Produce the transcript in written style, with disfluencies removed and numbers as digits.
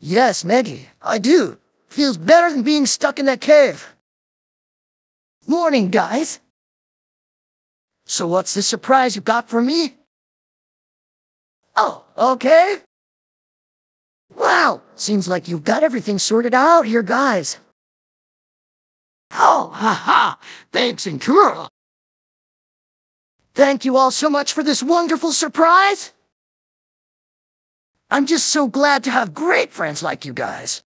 Yes, Maggie, I do. Feels better than being stuck in that cave. Morning, guys. So what's the surprise you got for me? Oh, okay. Wow, seems like you've got everything sorted out here, guys. Oh, haha, thanks and cool. Thank you all so much for this wonderful surprise. I'm just so glad to have great friends like you guys.